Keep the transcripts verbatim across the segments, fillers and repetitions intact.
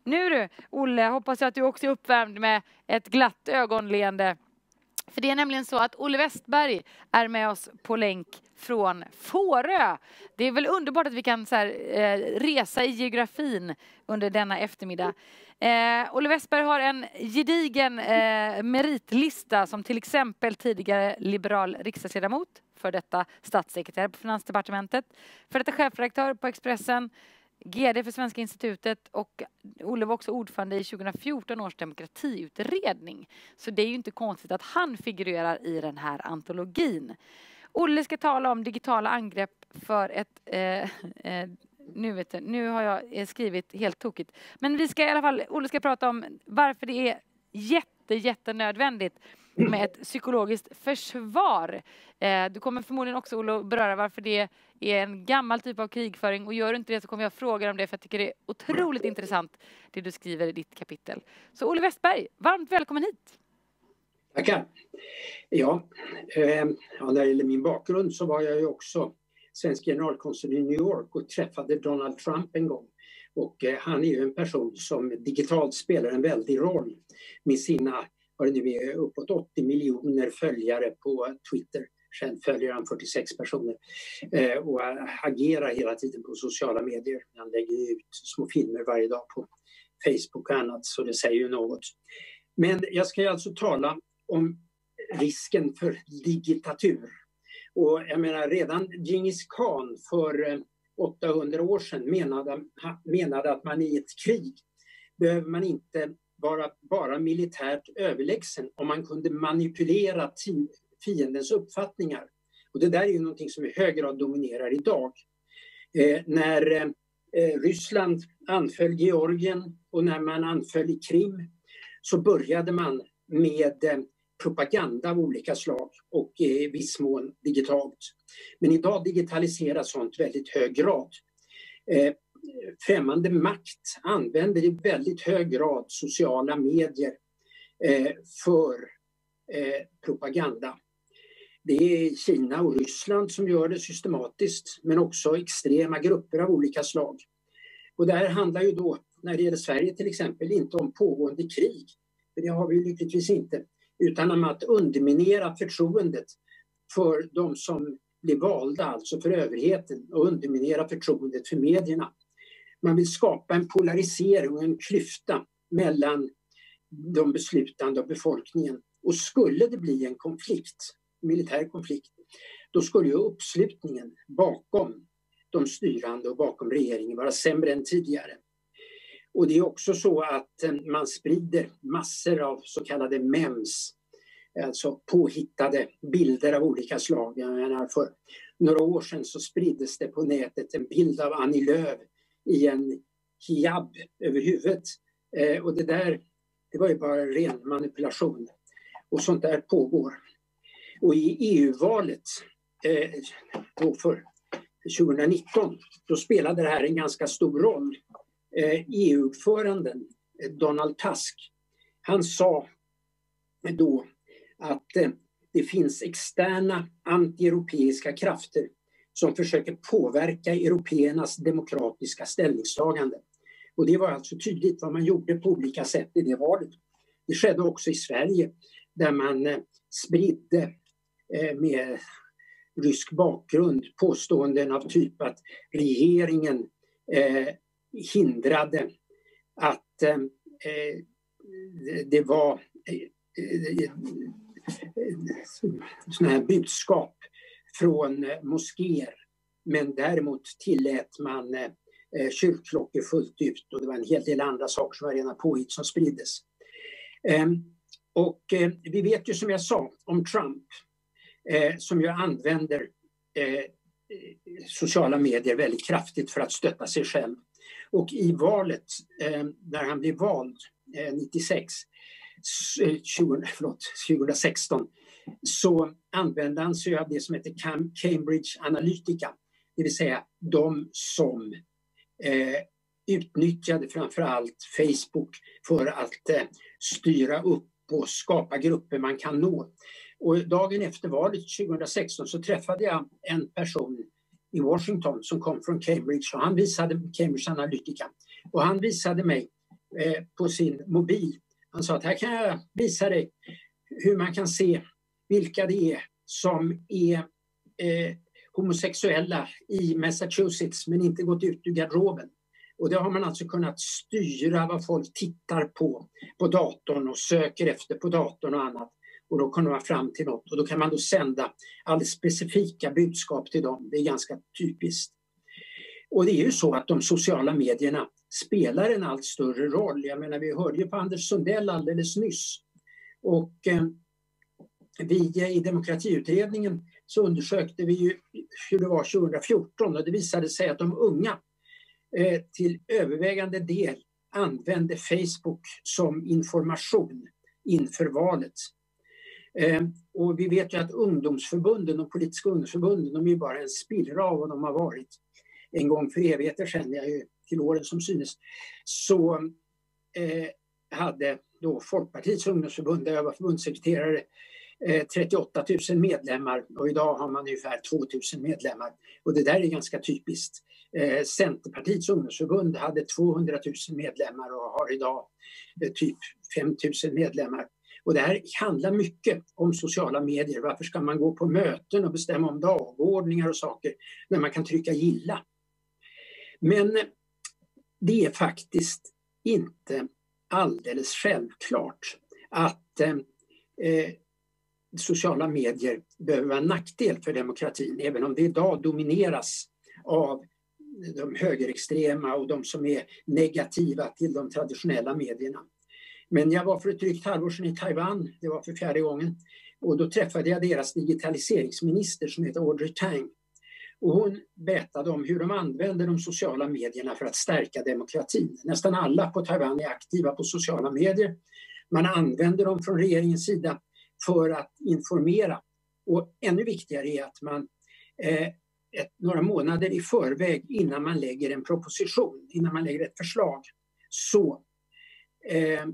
Nu du, Olle, hoppas jag att du också är uppvärmd med ett glatt ögonleende. För det är nämligen så att Olle Westberg är med oss på länk från Fårö. Det är väl underbart att vi kan så här, eh, resa i geografin under denna eftermiddag. Eh, Olle Westberg har en gedigen eh, meritlista som till exempel tidigare liberal riksdagsledamot, för detta statssekreterare på Finansdepartementet, för detta chefredaktör på Expressen, G D för Svenska institutet, och Olle var också ordförande i tjugohundrafjorton års demokratiutredning. Så det är ju inte konstigt att han figurerar i den här antologin. Olle ska tala om digitala angrepp för ett... Eh, eh, nu, vet jag, nu har jag skrivit helt tokigt. Men vi ska i alla fall... Olle ska prata om varför det är jätte, jättenödvändigt med ett psykologiskt försvar. Eh, du kommer förmodligen också, Olle, att beröra varför det är en gammal typ av krigföring. Och gör du inte det så kommer jag fråga om det, för jag tycker det är otroligt intressant det du skriver i ditt kapitel. Så Olle Westberg, varmt välkommen hit. Tackar. Ja, eh, ja, när det gäller min bakgrund så var jag ju också svensk generalkonsul i New York och träffade Donald Trump en gång. Och eh, han är ju en person som digitalt spelar en väldig roll med sina, vad det nu är, uppåt åttio miljoner följare på Twitter. Själv följer han fyrtiosex personer eh, och agerar hela tiden på sociala medier. Han lägger ut små filmer varje dag på Facebook och annat, så det säger ju något. Men jag ska alltså tala om risken för digitatur. Och jag menar, redan Genghis Khan för åttahundra år sedan menade, menade att man i ett krig behöver man inte vara bara militärt överlägsen om man kunde manipulera fiendens uppfattningar. Och det där är ju någonting som i hög grad dominerar idag. Eh, när eh, Ryssland anföll Georgien och när man anföll i Krim så började man med eh, propaganda av olika slag och i eh, viss mån digitalt. Men idag digitaliseras sånt väldigt hög grad. Eh, främmande makt använder i väldigt hög grad sociala medier eh, för eh, propaganda. Det är Kina och Ryssland som gör det systematiskt, men också extrema grupper av olika slag. Och det här handlar ju då, när det gäller Sverige till exempel, inte om pågående krig. För det har vi lyckligtvis inte. Utan om att underminera förtroendet för de som blir valda, alltså för överheten, och underminera förtroendet för medierna. Man vill skapa en polarisering och en klyfta mellan de beslutande och befolkningen. Och skulle det bli en konflikt, militär konflikt, då skulle ju uppslutningen bakom de styrande och bakom regeringen vara sämre än tidigare. Och det är också så att man sprider massor av så kallade memes, alltså påhittade bilder av olika slag. Jag menar, för några år sedan så spriddes det på nätet en bild av Annie Lööf i en hijab över huvudet. Eh, och det där, det var ju bara ren manipulation. Och sånt där pågår. Och i E U-valet eh, då för tjugonitton, då spelade det här en ganska stor roll. Eh, E U-ordföranden eh, Donald Tusk, han sa då att eh, det finns externa anti-europeiska krafter som försöker påverka européernas demokratiska ställningstagande. Och det var alltså tydligt vad man gjorde på olika sätt i det valet. Det skedde också i Sverige, där man eh, spridde eh, med rysk bakgrund påståenden av typ att regeringen eh, hindrade att eh, det var eh, sådana här budskap från eh, moskéer, men däremot tillät man eh, kyrkklockor fullt ut, och det var en hel del andra saker som var rena påhitt som spriddes. Eh, och eh, vi vet ju, som jag sa, om Trump eh, som ju använder eh, sociala medier väldigt kraftigt för att stötta sig själv. Och i valet, eh, när han blev vald eh, nittiosex, tjugo, förlåt, tjugohundrasexton, så använde han sig av det som heter Cambridge Analytica. Det vill säga de som eh, utnyttjade framförallt Facebook för att eh, styra upp och skapa grupper man kan nå. Och dagen efter valet tjugohundrasexton så träffade jag en person i Washington som kom från Cambridge, och han visade Cambridge Analytica. Och han visade mig eh, på sin mobil. Han sa att här kan jag visa dig hur man kan se vilka det är som är eh, homosexuella i Massachusetts men inte gått ut ur garderoben. Och det har man alltså kunnat styra vad folk tittar på på datorn och söker efter på datorn och annat. Och då kommer man fram till något och då kan man då sända alldeles specifika budskap till dem. Det är ganska typiskt. Och det är ju så att de sociala medierna spelar en allt större roll. Jag menar, vi hörde ju på Anders Sundell alldeles nyss. Och eh, vi i demokratiutredningen så undersökte vi ju hur det var tjugohundrafjorton och det visade sig att de unga eh, till övervägande del använde Facebook som information inför valet. Eh, och vi vet ju att ungdomsförbunden och politiska ungdomsförbunden, de är ju bara en spillra av vad de har varit. En gång för evigheter sedan, jag är till åren som synes, så eh, hade då Folkpartiets ungdomsförbund, där jag var förbundssekreterare, eh, trettioåtta tusen medlemmar och idag har man ungefär två tusen medlemmar. Och det där är ganska typiskt. Eh, Centerpartiets ungdomsförbund hade tvåhundratusen medlemmar och har idag eh, typ fem tusen medlemmar. Och det här handlar mycket om sociala medier. Varför ska man gå på möten och bestämma om dagordningar och saker när man kan trycka gilla? Men det är faktiskt inte alldeles självklart att eh, sociala medier behöver vara en nackdel för demokratin. Även om det idag domineras av de högerextrema och de som är negativa till de traditionella medierna. Men jag var för ett drygt halvår sedan i Taiwan, det var för fjärde gången. Och då träffade jag deras digitaliseringsminister som heter Audrey Tang. Och hon berättade om hur de använder de sociala medierna för att stärka demokratin. Nästan alla på Taiwan är aktiva på sociala medier. Man använder dem från regeringens sida för att informera. Och ännu viktigare är att man eh, ett, några månader i förväg innan man lägger en proposition, innan man lägger ett förslag, så eh,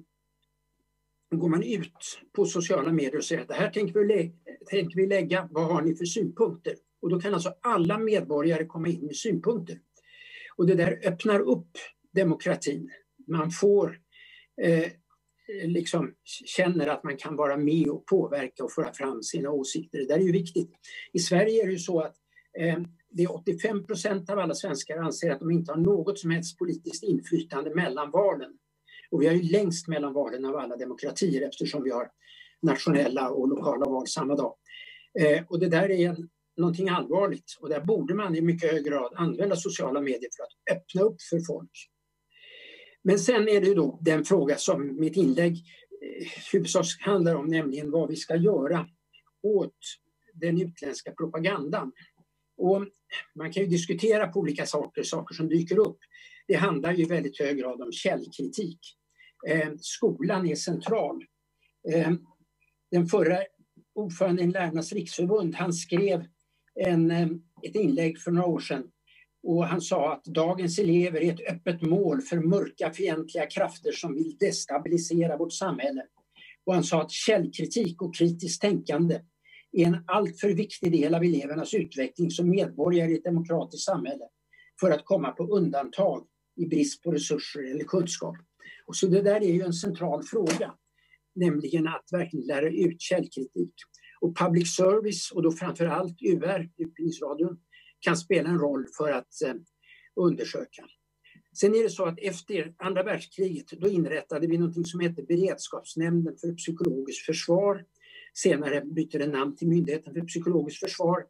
går man ut på sociala medier och säger att det här tänker vi, lä- tänker vi lägga, vad har ni för synpunkter? Och då kan alltså alla medborgare komma in med synpunkter. Och det där öppnar upp demokratin. Man får eh, liksom känner att man kan vara med och påverka och föra fram sina åsikter. Det där är ju viktigt. I Sverige är det ju så att eh, det är åttiofem procent av alla svenskar anser att de inte har något som helst politiskt inflytande mellan valen. Och vi har ju längst mellan valen av alla demokratier eftersom vi har nationella och lokala val samma dag. Eh, och det där är en, någonting allvarligt. Och där borde man i mycket hög grad använda sociala medier för att öppna upp för folk. Men sen är det ju då den fråga som mitt inlägg eh, huvudsakligen handlar om, nämligen vad vi ska göra åt den utländska propagandan. Och man kan ju diskutera på olika saker, saker som dyker upp. Det handlar ju i väldigt hög grad om källkritik. Eh, skolan är central. Eh, den förra ordföranden i Lärarnas riksförbund, han skrev en, eh, ett inlägg för några år sedan. Och han sa att dagens elever är ett öppet mål för mörka fientliga krafter som vill destabilisera vårt samhälle. Och han sa att källkritik och kritiskt tänkande är en alltför viktig del av elevernas utveckling som medborgare i ett demokratiskt samhälle för att komma på undantag i brist på resurser eller kunskap. Och så det där är ju en central fråga, nämligen att verkligen lära ut källkritik. Och public service, och då framförallt U R, Utbildningsradion, kan spela en roll för att eh, undersöka. Sen är det så att efter andra världskriget då inrättade vi något som heter Beredskapsnämnden för psykologiskt försvar. Senare bytte den namn till Myndigheten för psykologiskt försvar.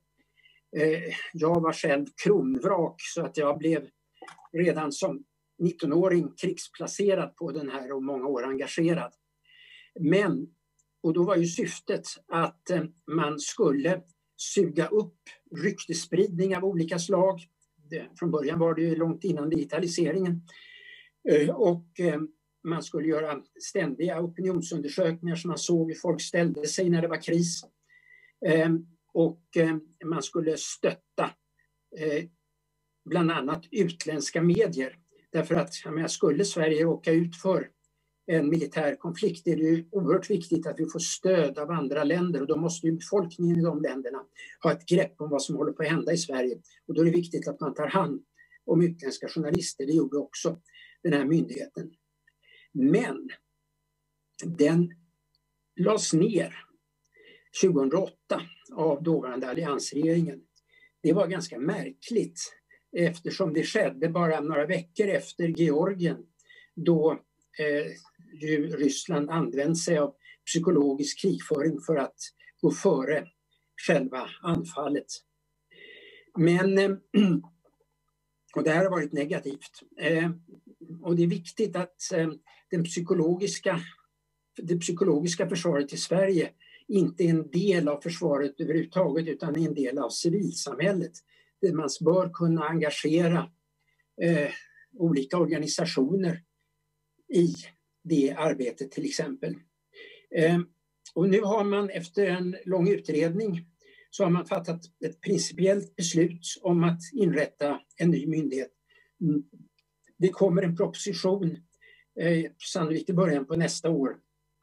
Eh, jag var själv kronvrak så att jag blev redan som nittonåring krigsplacerad på den här och många år engagerad. Men, och då var ju syftet att eh, man skulle suga upp ryktesspridning av olika slag. Det, från början var det ju långt innan digitaliseringen. Eh, och eh, man skulle göra ständiga opinionsundersökningar så man såg hur folk ställde sig när det var kris. Eh, och eh, man skulle stötta eh, bland annat utländska medier. Därför att jag menar, skulle Sverige råka ut för en militär konflikt är det ju oerhört viktigt att vi får stöd av andra länder. Och då måste ju befolkningen i de länderna ha ett grepp om vad som håller på att hända i Sverige. Och då är det viktigt att man tar hand om utländska journalister. Det gjorde också den här myndigheten. Men den lades ner tjugohundraåtta av dåvarande alliansregeringen. Det var ganska märkligt eftersom det skedde bara några veckor efter Georgien, då eh, ju Ryssland använde sig av psykologisk krigföring för att gå före själva anfallet. Men, eh, och det här har varit negativt. Eh, och det är viktigt att eh, den psykologiska, det psykologiska försvaret i Sverige inte är en del av försvaret överhuvudtaget, utan är en del av civilsamhället. Där man bör kunna engagera eh, olika organisationer i det arbetet till exempel. Eh, och nu har man efter en lång utredning så har man fattat ett principiellt beslut om att inrätta en ny myndighet. Det kommer en proposition eh, sannolikt i början på nästa år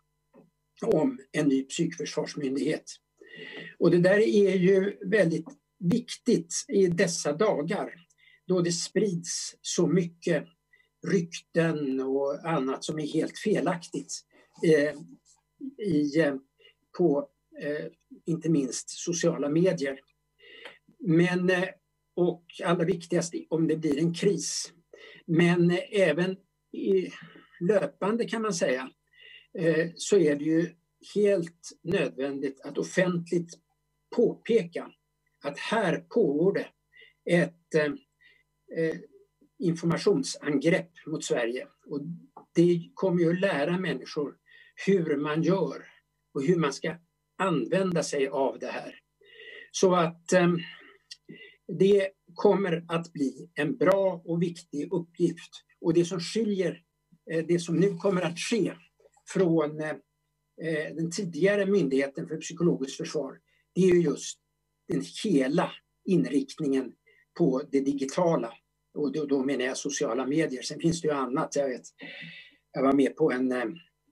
om en ny psykförsvarsmyndighet. Och det där är ju väldigt viktigt i dessa dagar då det sprids så mycket rykten och annat som är helt felaktigt eh, i, eh, på eh, inte minst sociala medier. Men, eh, och allra viktigast om det blir en kris. Men eh, även i löpande kan man säga eh, så är det ju helt nödvändigt att offentligt påpeka att här pågår det ett eh, informationsangrepp mot Sverige. Och det kommer ju att lära människor hur man gör och hur man ska använda sig av det här. Så att eh, det kommer att bli en bra och viktig uppgift. Och det som skiljer, eh, det som nu kommer att ske från eh, den tidigare myndigheten för psykologiskt försvar, det är ju just den hela inriktningen på det digitala. Och då, då menar jag sociala medier. Sen finns det ju annat. Jag vet, jag var med på en eh,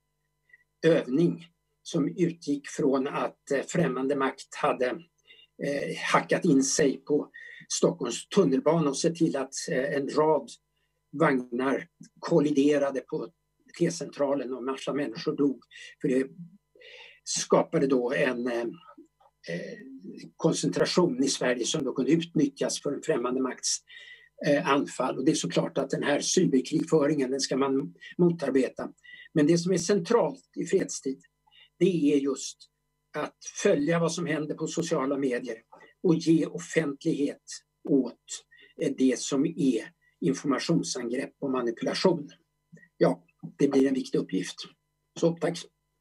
övning som utgick från att eh, främmande makt hade eh, hackat in sig på Stockholms tunnelbana och sett till att eh, en rad vagnar kolliderade på T-centralen och massa människor dog. För det skapade då en eh, koncentration i Sverige som då kunde utnyttjas för en främmande makts eh, anfall. Och det är såklart att den här cyberkrigföringen, den ska man motarbeta. Men det som är centralt i fredstid, det är just att följa vad som händer på sociala medier och ge offentlighet åt eh, det som är informationsangrepp och manipulation. Ja, det blir en viktig uppgift. Så tack.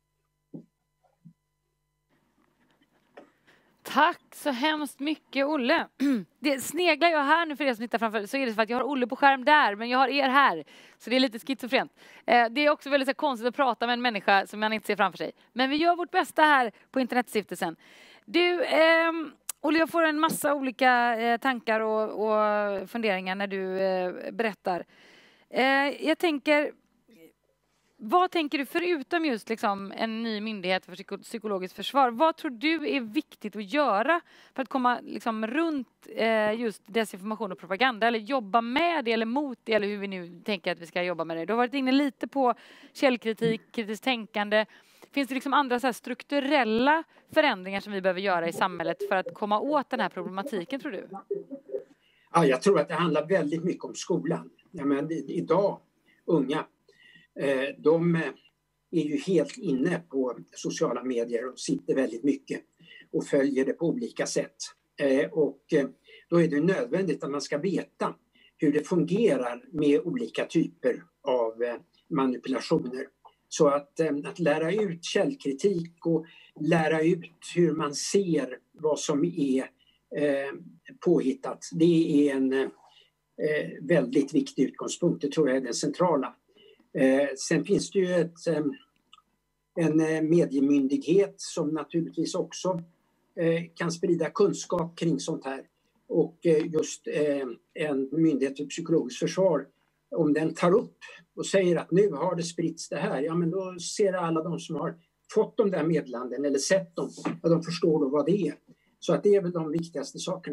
Tack så hemskt mycket, Olle. Det sneglar jag här nu för er som tittar framför, så är det för att jag har Olle på skärm där, men jag har er här. Så det är lite schizofrent. Eh, det är också väldigt så konstigt att prata med en människa som man inte ser framför sig. Men vi gör vårt bästa här på Internetstiftelsen. Du, eh, Olle, jag får en massa olika eh, tankar och, och funderingar när du eh, berättar. Eh, jag tänker... Vad tänker du förutom just liksom en ny myndighet för psyko- psykologiskt försvar? Vad tror du är viktigt att göra för att komma liksom runt eh, just desinformation och propaganda? Eller jobba med det eller mot det, eller hur vi nu tänker att vi ska jobba med det. Du har varit inne lite på källkritik, kritiskt tänkande. Finns det liksom andra så här strukturella förändringar som vi behöver göra i samhället för att komma åt den här problematiken, tror du? Ja, jag tror att det handlar väldigt mycket om skolan. Jag menar, idag, unga, de är ju helt inne på sociala medier och sitter väldigt mycket och följer det på olika sätt. Och då är det nödvändigt att man ska veta hur det fungerar med olika typer av manipulationer. Så att, att lära ut källkritik och lära ut hur man ser vad som är påhittat, det är en väldigt viktig utgångspunkt. Det tror jag är den centrala. Eh, sen finns det ju ett, eh, en mediemyndighet som naturligtvis också eh, kan sprida kunskap kring sånt här. Och eh, just eh, en myndighet för psykologiskt försvar, om den tar upp och säger att nu har det spritts det här, ja men då ser alla de som har fått de där meddelanden eller sett dem, att de förstår då vad det är. Så att det är väl de viktigaste sakerna.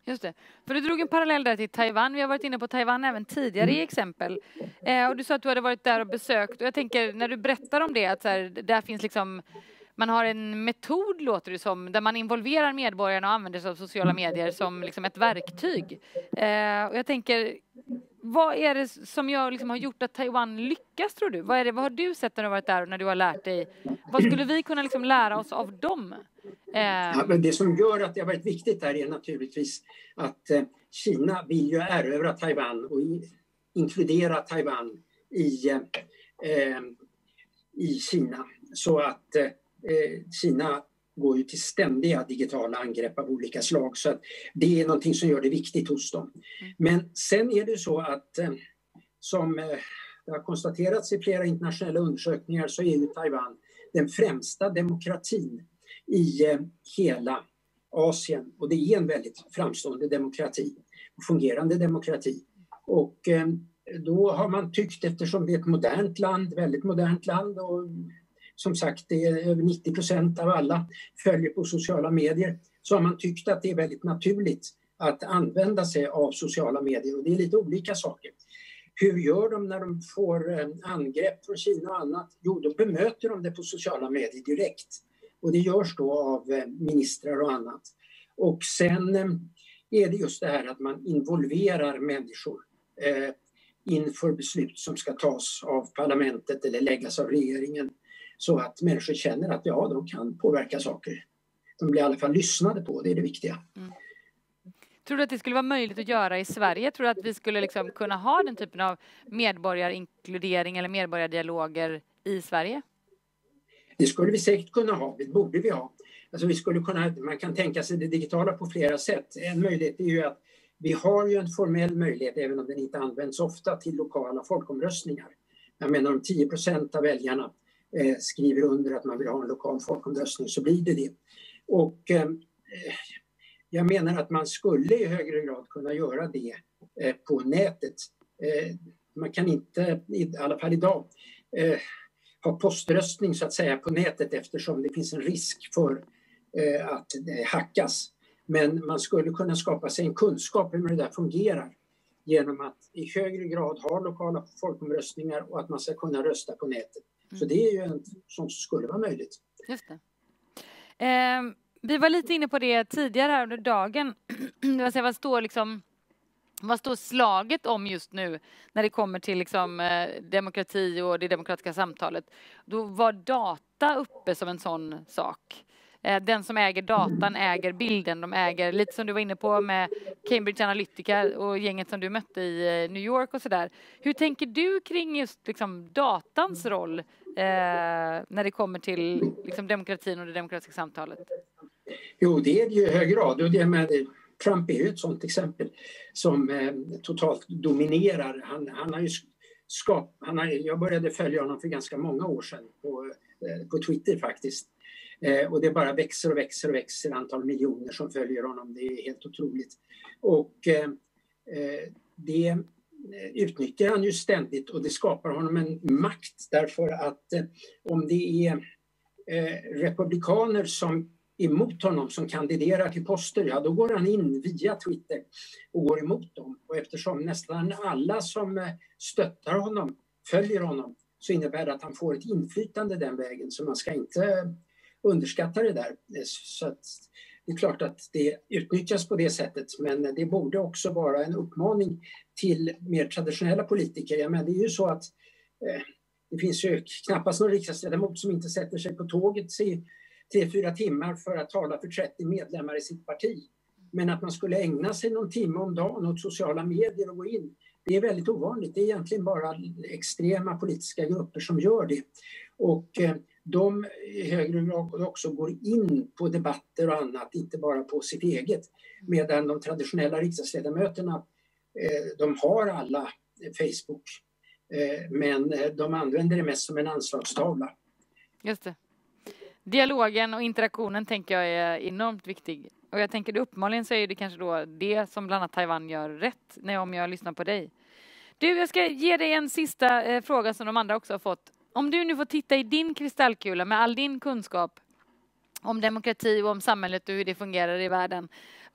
Just det. För du drog en parallell där till Taiwan. Vi har varit inne på Taiwan även tidigare i exempel. Eh, och du sa att du hade varit där och besökt. Och jag tänker, när du berättar om det, att så här, där finns liksom... Man har en metod, låter det som, där man involverar medborgarna och använder sig av sociala medier som liksom ett verktyg. Eh, och jag tänker, vad är det som jag liksom har gjort att Taiwan lyckas, tror du? Vad, är det, vad har du sett när du har varit där och när du har lärt dig? Vad skulle vi kunna liksom lära oss av dem? Eh... Ja, men det som gör att det har varit viktigt där är naturligtvis att eh, Kina vill ju erövra Taiwan och i, inkludera Taiwan i, eh, i Kina. Så att eh, Kina går ju till ständiga digitala angrepp av olika slag, så att det är någonting som gör det viktigt hos dem. Men sen är det så att som det har konstaterats i flera internationella undersökningar så är ju Taiwan den främsta demokratin i hela Asien, och det är en väldigt framstående demokrati, fungerande demokrati. Och då har man tyckt, eftersom det är ett modernt land, väldigt modernt land, och som sagt, det är över nittio procent av alla följer på sociala medier, så har man tyckt att det är väldigt naturligt att använda sig av sociala medier. Och det är lite olika saker. Hur gör de när de får angrepp från Kina och annat? Jo, då bemöter de det på sociala medier direkt. Och det görs då av ministrar och annat. Och sen är det just det här att man involverar människor eh, inför beslut som ska tas av parlamentet eller läggas av regeringen. Så att människor känner att ja, de kan påverka saker. De blir i alla fall lyssnade på, det är det viktiga. Mm. Tror du att det skulle vara möjligt att göra i Sverige? Tror du att vi skulle liksom kunna ha den typen av medborgarinkludering eller medborgardialoger i Sverige? Det skulle vi säkert kunna ha, det borde vi ha. Alltså vi skulle kunna, man kan tänka sig det digitala på flera sätt. En möjlighet är ju att vi har ju en formell möjlighet, även om den inte används ofta, till lokala folkomröstningar. Jag menar om tio procent av väljarna eh, skriver under att man vill ha en lokal folkomröstning, så blir det det. Och eh, jag menar att man skulle i högre grad kunna göra det eh, på nätet. Eh, man kan inte, i alla fall idag, eh, ha poströstning så att säga på nätet, eftersom det finns en risk för eh, att det hackas. Men man skulle kunna skapa sig en kunskap om hur det där fungerar genom att i högre grad ha lokala folkomröstningar och att man ska kunna rösta på nätet. Mm. Så det är ju en sånt som skulle vara möjligt. Just det. Eh, vi var lite inne på det tidigare här under dagen. Vad står liksom... Vad står slaget om just nu när det kommer till liksom, eh, demokrati och det demokratiska samtalet? Då var data uppe som en sån sak. Eh, den som äger datan äger bilden. De äger, lite som du var inne på med Cambridge Analytica och gänget som du mötte i eh, New York och sådär. Hur tänker du kring just liksom, datans roll eh, när det kommer till liksom, demokratin och det demokratiska samtalet? Jo, det är det ju i hög grad. Och det med det. Trump är ju ett sådant exempel som eh, totalt dominerar. Han, han har ju skap, han har, jag började följa honom för ganska många år sedan på, eh, på Twitter faktiskt. Eh, och det bara växer och växer och växer antal miljoner som följer honom. Det är helt otroligt. Och eh, det utnyttjar han ju ständigt, och det skapar honom en makt, därför att eh, om det är eh, republikaner som emot honom som kandiderar till poster, ja då går han in via Twitter och går emot dem. Och eftersom nästan alla som stöttar honom följer honom, så innebär det att han får ett inflytande den vägen, så man ska inte underskatta det där. Så att det är klart att det utnyttjas på det sättet, men det borde också vara en uppmaning till mer traditionella politiker. Ja, men det är ju så att eh, det finns ju knappast någon riksdagsledamot som inte sätter sig på tåget i tre, fyra timmar för att tala för trettio medlemmar i sitt parti. Men att man skulle ägna sig någon timme om dagen åt sociala medier och gå in, det är väldigt ovanligt. Det är egentligen bara extrema politiska grupper som gör det. Och eh, de i högre grad också går in på debatter och annat, inte bara på sitt eget. Medan de traditionella riksdagsledamöterna, eh, de har alla Facebook. Eh, men de använder det mest som en anslagstavla. Just det. Dialogen och interaktionen tänker jag är enormt viktig. Och jag tänker uppenbarligen så är det kanske då det som bland annat Taiwan gör rätt när om jag lyssnar på dig. Du, jag ska ge dig en sista eh, fråga som de andra också har fått. Om du nu får titta i din kristallkula med all din kunskap om demokrati och om samhället och hur det fungerar i världen.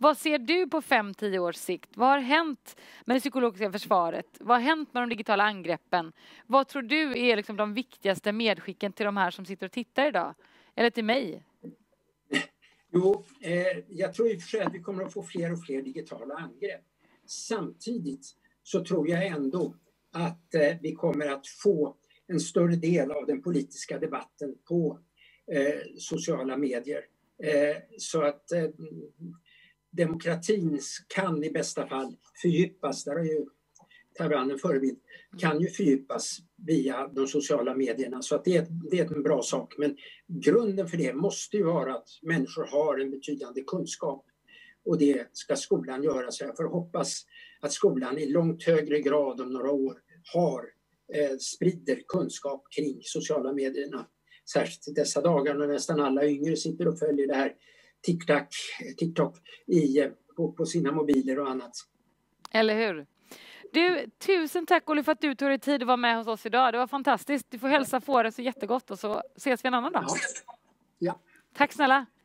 Vad ser du på fem till tio års sikt? Vad har hänt med det psykologiska försvaret? Vad har hänt med de digitala angreppen? Vad tror du är liksom de viktigaste medskicken till de här som sitter och tittar idag? Eller till mig? Jo, eh, jag tror i och för sig att vi kommer att få fler och fler digitala angrepp. Samtidigt så tror jag ändå att eh, vi kommer att få en större del av den politiska debatten på eh, sociala medier. Eh, så att eh, demokratin kan i bästa fall fördjupas, där är ju Taiwan en förebild, kan ju fördjupas via de sociala medierna. Så att det, är, det är en bra sak. Men grunden för det måste ju vara att människor har en betydande kunskap. Och det ska skolan göra. Så jag får hoppas att skolan i långt högre grad om några år har, eh, sprider kunskap kring sociala medierna. Särskilt i dessa dagar när nästan alla yngre sitter och följer det här TikTok, TikTok i, på, på sina mobiler och annat. Eller hur? Du, tusen tack Olle för att du tog dig tid att vara med hos oss idag. Det var fantastiskt. Du får hälsa Fårö så jättegott och så ses vi en annan dag. Ja. Ja. Tack snälla.